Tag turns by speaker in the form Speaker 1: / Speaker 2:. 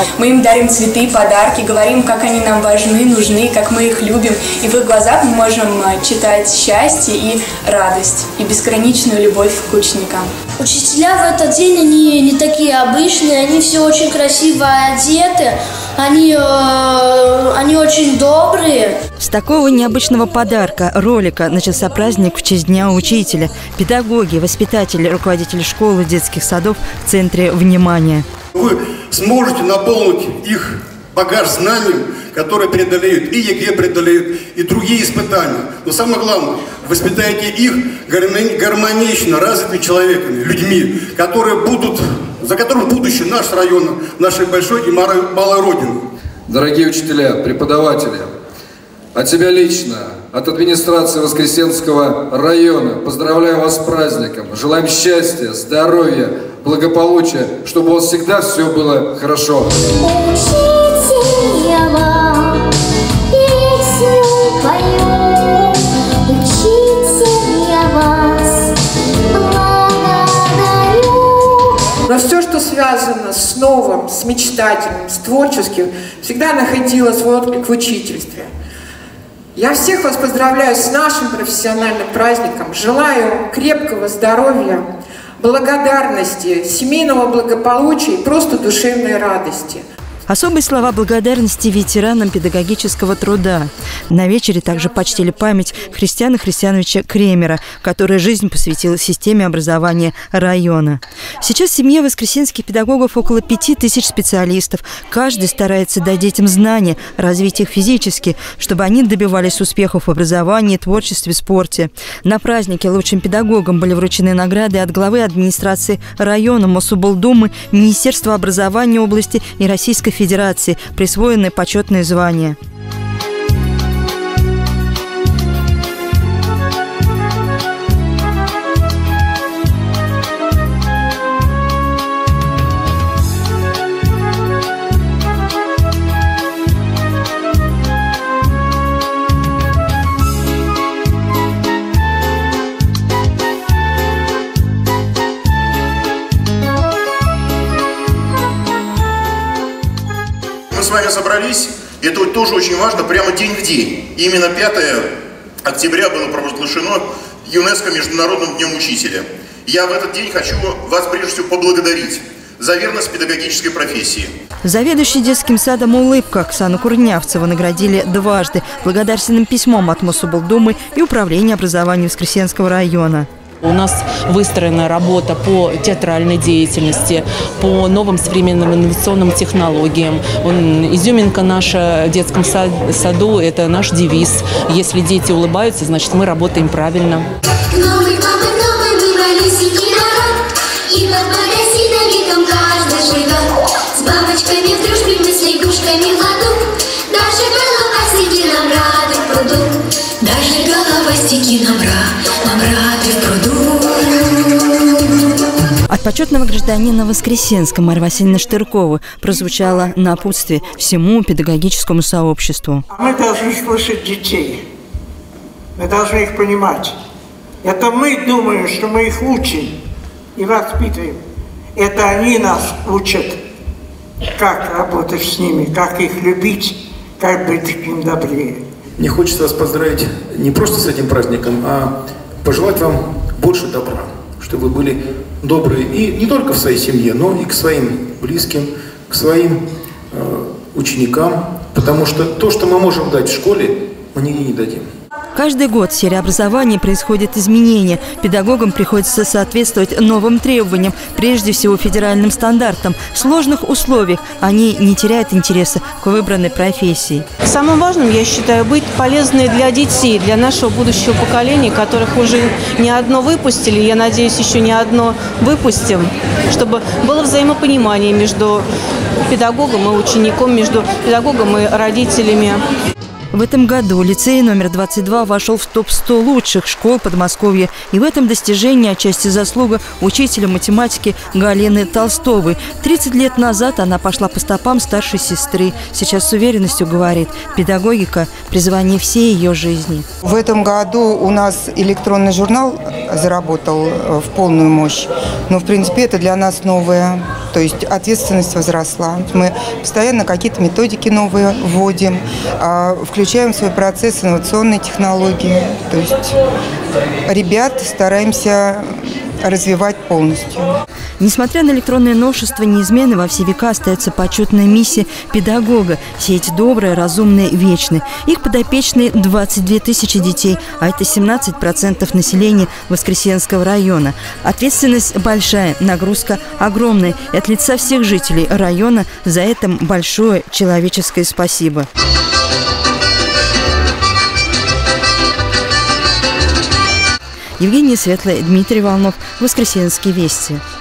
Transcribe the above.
Speaker 1: Мы им дарим цветы, подарки, говорим, как они нам важны, нужны, как мы их любим. И в их глазах мы можем читать счастье и радость, и безграничную любовь к ученикам.
Speaker 2: Учителя в этот день, они не такие обычные, они все очень красиво одеты, они очень добрые.
Speaker 3: С такого необычного подарка, ролика, начался праздник в честь Дня учителя. Педагоги, воспитатели, руководители школы, детских садов в центре внимания.
Speaker 4: Вы сможете наполнить их багаж знаний, которые преодолеют и ЕГЭ преодолеют, и другие испытания. Но самое главное, воспитайте их гармонично развитыми человеками, людьми, за которым будущее наш район, нашей большой и малой Родины.
Speaker 5: Дорогие учителя, преподаватели, от себя лично, от администрации Воскресенского района поздравляю вас с праздником. Желаем счастья, здоровья, благополучия, чтобы у вас всегда все было хорошо.
Speaker 6: Но все, что связано с новым, с мечтательным, с творческим, всегда находило свой отклик в учительстве. Я всех вас поздравляю с нашим профессиональным праздником. Желаю крепкого здоровья, благодарности, семейного благополучия и просто душевной радости.
Speaker 3: Особые слова благодарности ветеранам педагогического труда. На вечере также почтили память Христиана Христиановича Кремера, который жизнь посвятил системе образования района. Сейчас в семье воскресенских педагогов около 5000 специалистов. Каждый старается дать детям знания, развить их физически, чтобы они добивались успехов в образовании, творчестве, спорте. На празднике лучшим педагогам были вручены награды от главы администрации района, Мособлдумы, Министерства образования области и Российской Федерации, присвоены почетные звания.
Speaker 7: Мы с вами собрались, и это тоже очень важно, прямо день в день. И именно 5 октября было провозглашено ЮНЕСКО Международным днем учителя. Я в этот день хочу вас прежде всего поблагодарить за верность педагогической профессии.
Speaker 3: Заведующий детским садом «Улыбка» Оксану Курнявцеву наградили дважды благодарственным письмом от Мособлдумы и Управления образования Воскресенского района.
Speaker 8: У нас выстроена работа по театральной деятельности, по новым современным инновационным технологиям. Изюминка наша в детском саду – это наш девиз. Если дети улыбаются, значит, мы работаем правильно.
Speaker 9: С бабочками в дружбе, мы с лягушками в ладу. Даже головастики нам рады в пруду. Даже головастики нам рады в пруду.
Speaker 3: От почетного гражданина Воскресенска Марьи Васильевны Штырковой прозвучало напутствие всему педагогическому сообществу.
Speaker 10: Мы должны слышать детей. Мы должны их понимать. Это мы думаем, что мы их учим и воспитываем. Это они нас учат, как работать с ними, как их любить, как быть к ним добрее.
Speaker 4: Мне хочется вас поздравить не просто с этим праздником, а пожелать вам больше добра, чтобы вы были добрые и не только в своей семье, но и к своим близким, к своим ученикам, потому что то, что мы можем дать в школе, мы нигде не дадим.
Speaker 3: Каждый год в сфере образования происходят изменения. Педагогам приходится соответствовать новым требованиям, прежде всего федеральным стандартам. В сложных условиях они не теряют интереса к выбранной профессии.
Speaker 8: Самым важным, я считаю, быть полезной для детей, для нашего будущего поколения, которых уже не одно выпустили, я надеюсь, еще не одно выпустим, чтобы было взаимопонимание между педагогом и учеником, между педагогом и родителями.
Speaker 3: В этом году лицей номер 22 вошел в топ-100 лучших школ Подмосковья. И в этом достижении отчасти заслуга учителя математики Галины Толстовой. 30 лет назад она пошла по стопам старшей сестры. Сейчас с уверенностью говорит, педагогика – призвание всей ее жизни.
Speaker 11: В этом году у нас электронный журнал заработал в полную мощь. Но, в принципе, это для нас новое. То есть ответственность возросла. Мы постоянно какие-то методики новые вводим, включаем в свой процесс инновационные технологии. То есть ребят стараемся развивать полностью.
Speaker 3: Несмотря на электронное новшество, неизменно во все века остается почетная миссия педагога – сеять доброе, разумное, вечное. Их подопечные 22 тысячи детей, а это 17% населения Воскресенского района. Ответственность большая, нагрузка огромная. И от лица всех жителей района за это большое человеческое спасибо. Евгения Светлая, Дмитрий Волнов, Воскресенские вести.